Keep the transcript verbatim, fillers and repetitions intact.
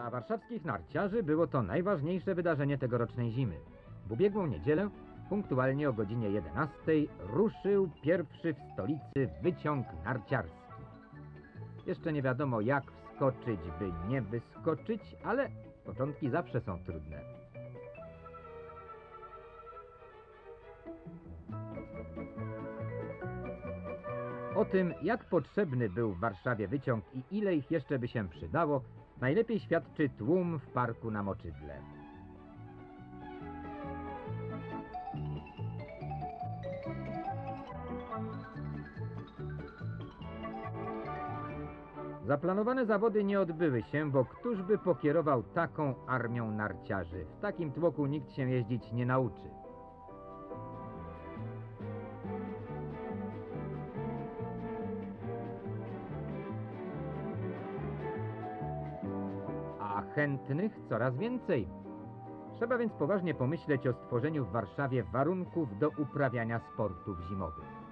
Dla warszawskich narciarzy było to najważniejsze wydarzenie tegorocznej zimy. W ubiegłą niedzielę, punktualnie o godzinie jedenastej, ruszył pierwszy w stolicy wyciąg narciarski. Jeszcze nie wiadomo, jak wskoczyć, by nie wyskoczyć, ale początki zawsze są trudne. O tym, jak potrzebny był w Warszawie wyciąg i ile ich jeszcze by się przydało, najlepiej świadczy tłum w parku na Moczydle. Zaplanowane zawody nie odbyły się, bo któż by pokierował taką armią narciarzy? W takim tłoku nikt się jeździć nie nauczy. A chętnych coraz więcej. Trzeba więc poważnie pomyśleć o stworzeniu w Warszawie warunków do uprawiania sportów zimowych.